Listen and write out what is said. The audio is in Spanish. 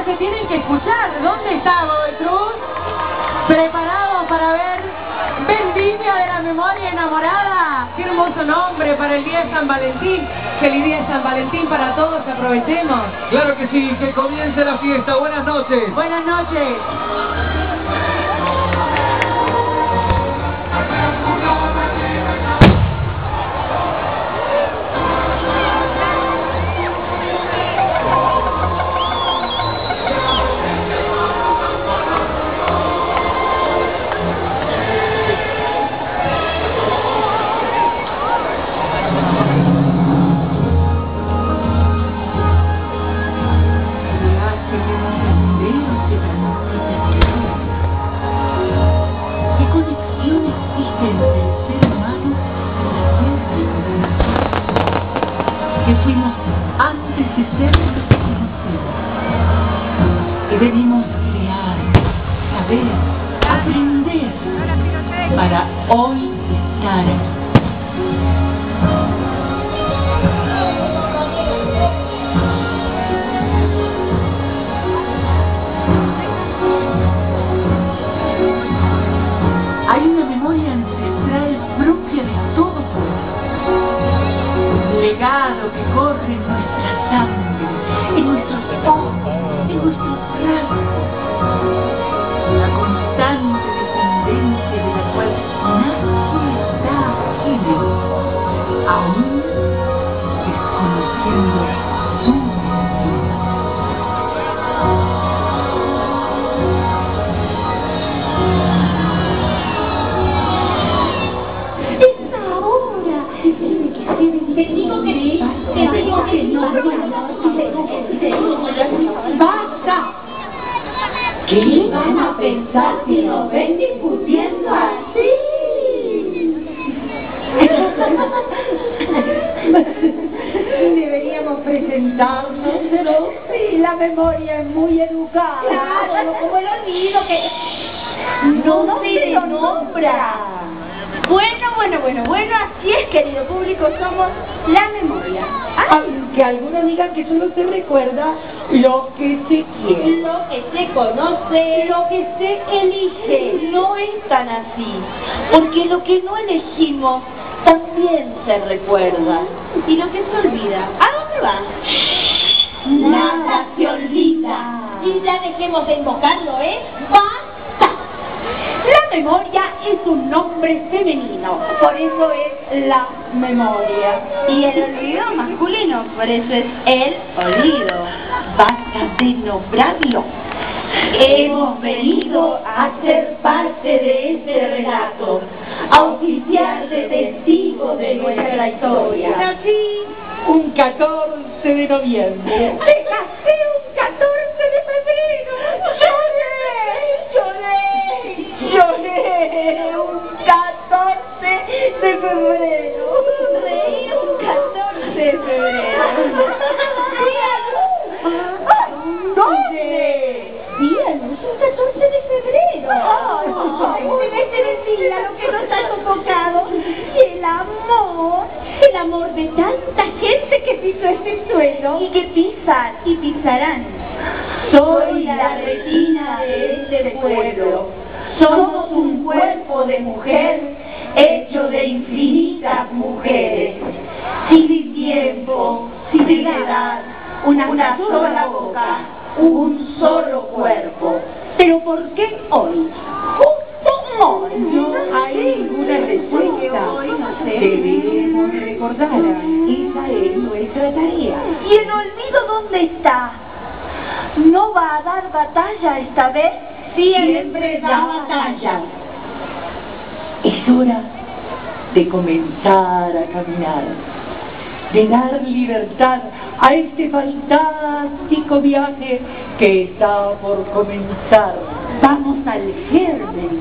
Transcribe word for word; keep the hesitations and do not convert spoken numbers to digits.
se tienen que escuchar. ¿Dónde está Godoy Cruz? ¿Preparados para ver Vendimia de la Memoria Enamorada? Qué hermoso nombre para el día de San Valentín. Feliz día de San Valentín para todos, aprovechemos. Claro que sí, que comience la fiesta. Buenas noches. Buenas noches. Que fuimos antes de ser conocidos, que venimos a crear, saber, aprender, para hoy estar aquí. Hay una memoria ancestral propia de todo pueblo, un legado que corre en nuestra sangre, en nuestros ojos, en nuestros rasgos, la constante descendencia de la cual nadie está ajeno, aún desconociendo su identidad. Te digo que sí, te digo que no, ¡Basta! ¿Qué van a pensar si nos ven discutiendo así? Deberíamos presentarnos, pero sí, la memoria es muy educada. Claro, como el olvido que No, no se lo nombra. Bueno, bueno, bueno, bueno, así es, querido público, somos la memoria. Aunque algunos digan que solo se recuerda lo que se quiere. Lo que se conoce, lo que se elige, no es tan así, porque lo que no elegimos también se recuerda, y lo que se olvida, ¿a dónde va? Nada se olvida. Y ya dejemos de invocarlo, ¿eh? ¡Basta! La memoria es un nombre femenino, por eso es la memoria. Y el olvido masculino, por eso es el olvido. Basta de nombrarlo. Hemos venido a ser parte de este relato, a oficiar de testigo de nuestra historia. Nací Un catorce de noviembre. ¡Me casé un catorce de febrero! ¡Lloré! ¡Lloré! ¡Lloré! Un catorce de febrero. Reí un catorce de febrero. ¿Dónde? Día luz, un catorce de febrero. Ay, debe ser el día lo que nos ha convocado. Y el amor, el amor de tanta gente que pisó este suelo. Y que pisan y pisarán. Soy la retina de este pueblo. Somos un cuerpo de mujer hecho de infinitas mujeres. Sin tiempo, sin edad, una, una sola boca, un solo cuerpo. Pero ¿por qué hoy? Justo hoy. No hay ninguna respuesta. Debemos recordarla. Esa es nuestra tarea. ¿Y el olvido dónde está? ¿No va a dar batalla esta vez? Siempre da batalla. Es hora de comenzar a caminar, de dar libertad a este fantástico viaje que está por comenzar. Vamos al germen